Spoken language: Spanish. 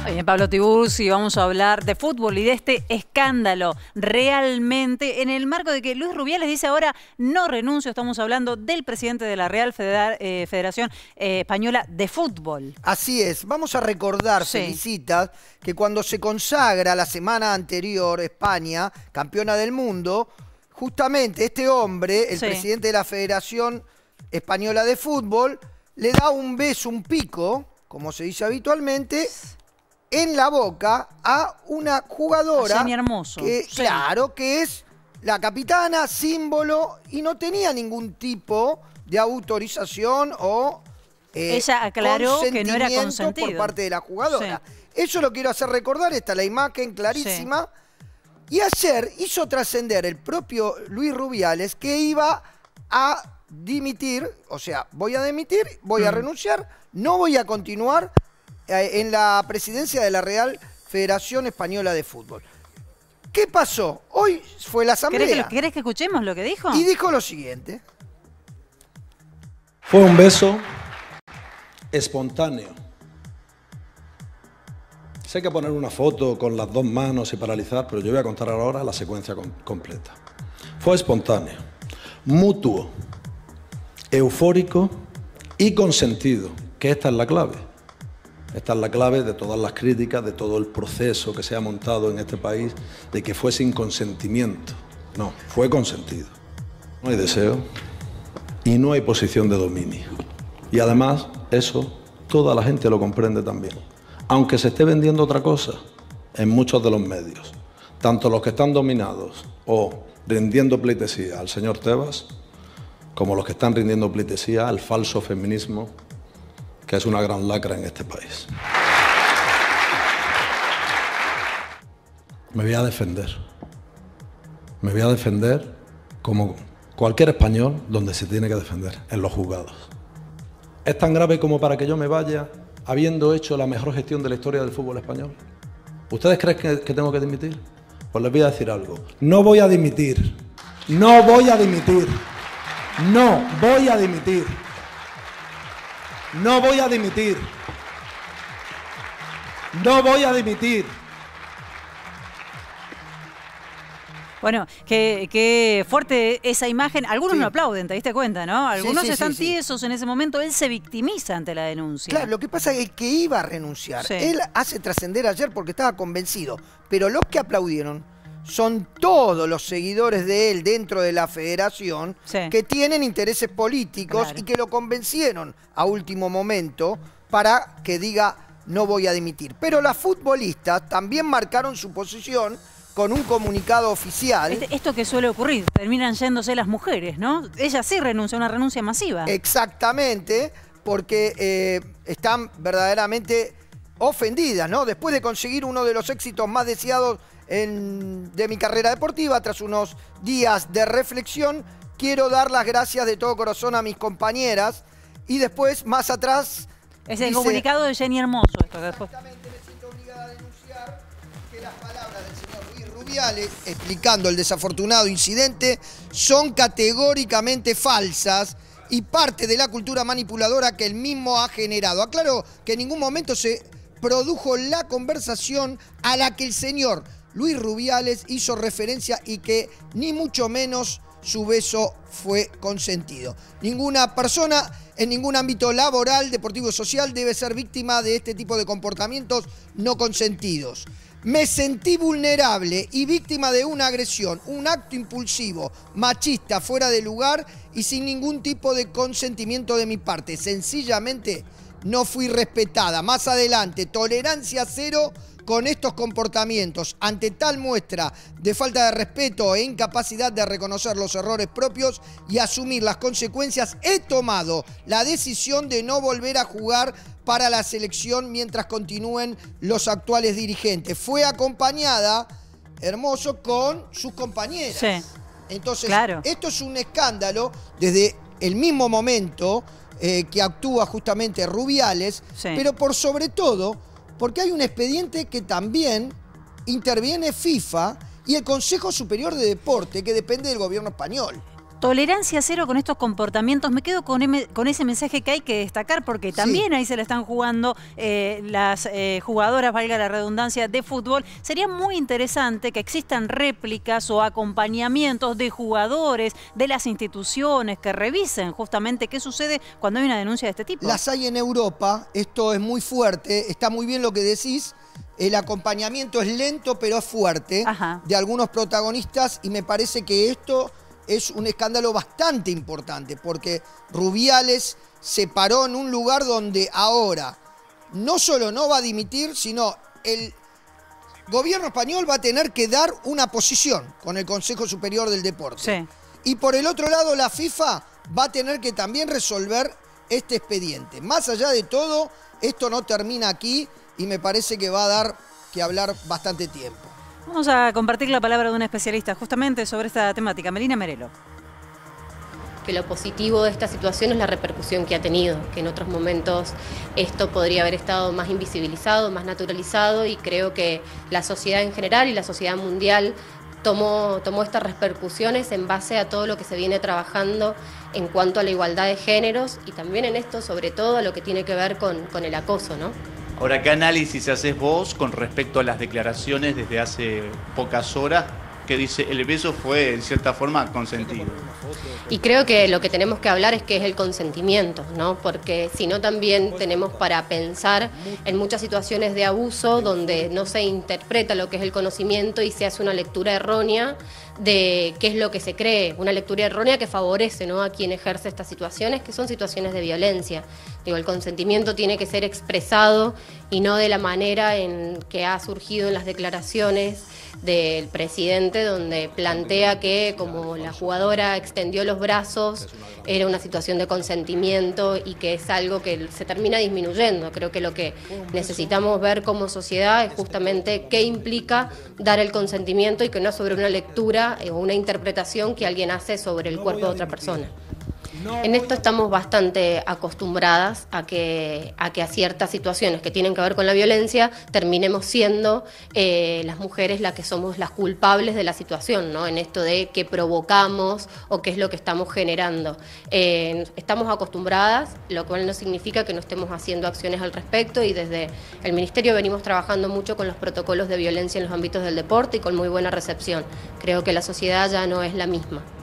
Bien, Pablo Tiburzi, vamos a hablar de fútbol y de este escándalo realmente en el marco de que Luis Rubiales dice ahora no renuncio. Estamos hablando del presidente de la Real Federación Española de Fútbol. Así es, vamos a recordar, Felicitas, que cuando se consagra la semana anterior España, campeona del mundo, justamente este hombre, el presidente de la Federación Española de Fútbol, le da un beso, un pico, como se dice habitualmente, en la boca a una jugadora Hermoso. Que, claro, que es la capitana, símbolo, y no tenía ningún tipo de autorización o ella aclaró que no era consentido por parte de la jugadora. Eso lo quiero hacer recordar, está la imagen clarísima. Y ayer hizo trascender el propio Luis Rubiales que iba a dimitir, o sea, voy a dimitir, voy a renunciar, no voy a continuar en la presidencia de la Real Federación Española de Fútbol. ¿Qué pasó? Hoy fue la asamblea. ¿Querés que escuchemos lo que dijo? Y dijo lo siguiente. Fue un beso espontáneo. Sé que poner una foto con las dos manos y paralizar, pero yo voy a contar ahora la secuencia completa. Fue espontáneo, mutuo, eufórico y consentido, que esta es la clave. Esta es la clave de todas las críticas, de todo el proceso que se ha montado en este país, de que fue sin consentimiento. No, fue consentido. No hay deseo y no hay posición de dominio. Y además, eso toda la gente lo comprende también. Aunque se esté vendiendo otra cosa en muchos de los medios, tanto los que están dominados o rindiendo pleitesía al señor Tebas, como los que están rindiendo pleitesía al falso feminismo, que es una gran lacra en este país. Me voy a defender. Me voy a defender como cualquier español donde se tiene que defender, en los juzgados. ¿Es tan grave como para que yo me vaya habiendo hecho la mejor gestión de la historia del fútbol español? ¿Ustedes creen que tengo que dimitir? Pues les voy a decir algo. No voy a dimitir. No voy a dimitir. No voy a dimitir. No voy a dimitir. No voy a dimitir. Bueno, qué fuerte esa imagen. Algunos no aplauden, te diste cuenta, ¿no? Algunos están tiesos en ese momento. Él se victimiza ante la denuncia. Claro, lo que pasa es que iba a renunciar. Él hace trascender ayer porque estaba convencido. Pero los que aplaudieron son todos los seguidores de él dentro de la federación que tienen intereses políticos y que lo convencieron a último momento para que diga no voy a dimitir. Pero las futbolistas también marcaron su posición con un comunicado oficial. Esto que suele ocurrir, terminan yéndose las mujeres, ¿no? Ella sí renuncia, una renuncia masiva. Exactamente, porque están verdaderamente ofendidas, ¿no? Después de conseguir uno de los éxitos más deseados de mi carrera deportiva, tras unos días de reflexión, quiero dar las gracias de todo corazón a mis compañeras. Y después, más atrás, es el comunicado de Jenny Hermoso. Exactamente, me siento obligada a denunciar que las palabras del señor Luis Rubiales, explicando el desafortunado incidente, son categóricamente falsas y parte de la cultura manipuladora que él mismo ha generado. Aclaro que en ningún momento se produjo la conversación a la que el señor Luis Rubiales hizo referencia y que ni mucho menos su beso fue consentido. Ninguna persona en ningún ámbito laboral, deportivo o social debe ser víctima de este tipo de comportamientos no consentidos. Me sentí vulnerable y víctima de una agresión, un acto impulsivo, machista, fuera de lugar y sin ningún tipo de consentimiento de mi parte. Sencillamente no fui respetada. Más adelante, tolerancia cero con estos comportamientos. Ante tal muestra de falta de respeto e incapacidad de reconocer los errores propios y asumir las consecuencias, he tomado la decisión de no volver a jugar para la selección mientras continúen los actuales dirigentes. Fue acompañada, Hermoso, con sus compañeras. Entonces, esto es un escándalo desde el mismo momento que actúa justamente Rubiales, pero por sobre todo porque hay un expediente que también interviene FIFA y el Consejo Superior de Deporte, que depende del gobierno español. Tolerancia cero con estos comportamientos. Me quedo con ese mensaje que hay que destacar, porque también ahí se la están jugando las jugadoras, valga la redundancia, de fútbol. Sería muy interesante que existan réplicas o acompañamientos de jugadores, de las instituciones, que revisen justamente qué sucede cuando hay una denuncia de este tipo. Las hay en Europa, esto es muy fuerte, está muy bien lo que decís. El acompañamiento es lento, pero es fuerte, de algunos protagonistas, y me parece que esto es un escándalo bastante importante, porque Rubiales se paró en un lugar donde ahora no solo no va a dimitir, sino el gobierno español va a tener que dar una posición con el Consejo Superior del Deporte. Sí. Y por el otro lado, la FIFA va a tener que también resolver este expediente. Más allá de todo, esto no termina aquí y me parece que va a dar que hablar bastante tiempo. Vamos a compartir la palabra de una especialista justamente sobre esta temática, Melina Merelo. Que lo positivo de esta situación es la repercusión que ha tenido, que en otros momentos esto podría haber estado más invisibilizado, más naturalizado, y creo que la sociedad en general y la sociedad mundial tomó estas repercusiones en base a todo lo que se viene trabajando en cuanto a la igualdad de géneros y también en esto, sobre todo, a lo que tiene que ver con el acoso, ¿no? Ahora, ¿qué análisis haces vos con respecto a las declaraciones desde hace pocas horas que dice el beso fue en cierta forma consentido? Y creo que lo que tenemos que hablar es qué es el consentimiento, ¿no? Porque si no también tenemos para pensar en muchas situaciones de abuso donde no se interpreta lo que es el conocimiento y se hace una lectura errónea de qué es lo que se cree, una lectura errónea que favorece, ¿no?, a quien ejerce estas situaciones, que son situaciones de violencia. Digo, el consentimiento tiene que ser expresado y no de la manera en que ha surgido en las declaraciones del presidente, donde plantea que como la jugadora extendió los brazos era una situación de consentimiento y que es algo que se termina disminuyendo. Creo que lo que necesitamos ver como sociedad es justamente qué implica dar el consentimiento y que no sobre una lectura o una interpretación que alguien hace sobre el cuerpo de otra persona. En esto estamos bastante acostumbradas a que a ciertas situaciones que tienen que ver con la violencia terminemos siendo las mujeres las que somos las culpables de la situación, ¿no? En esto de qué provocamos o qué es lo que estamos generando. Estamos acostumbradas, lo cual no significa que no estemos haciendo acciones al respecto, y desde el Ministerio venimos trabajando mucho con los protocolos de violencia en los ámbitos del deporte y con muy buena recepción. Creo que la sociedad ya no es la misma.